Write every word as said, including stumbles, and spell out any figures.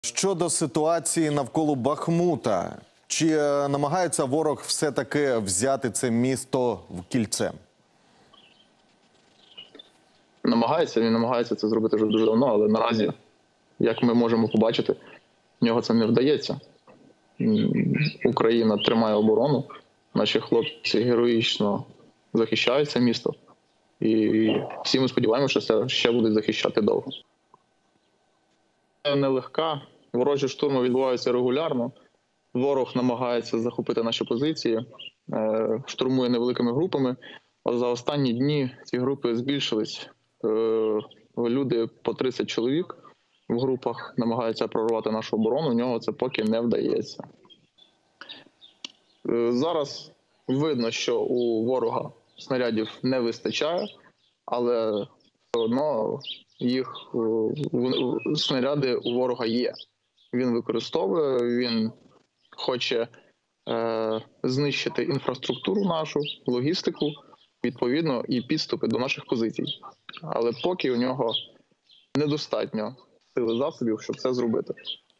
Щодо ситуації навколо Бахмута, чи е, намагається ворог все-таки взяти це місто в кільце? Намагається, він намагається це зробити вже дуже давно, але наразі, як ми можемо побачити, в нього це не вдається. Україна тримає оборону, наші хлопці героїчно захищають це місто. І всі ми сподіваємося, що це ще будуть захищати довго. Це нелегка, ворожі штурми відбуваються регулярно. Ворог намагається захопити наші позиції, штурмує невеликими групами. А за останні дні ці групи збільшились. Люди по тридцять чоловік в групах намагаються прорвати нашу оборону, у нього це поки не вдається. Зараз видно, що у ворога снарядів не вистачає, але все одно їх снаряди у ворога є. Він використовує, він хоче е, знищити інфраструктуру нашу, логістику, відповідно, і підступи до наших позицій. Але поки у нього недостатньо сили засобів, щоб це зробити.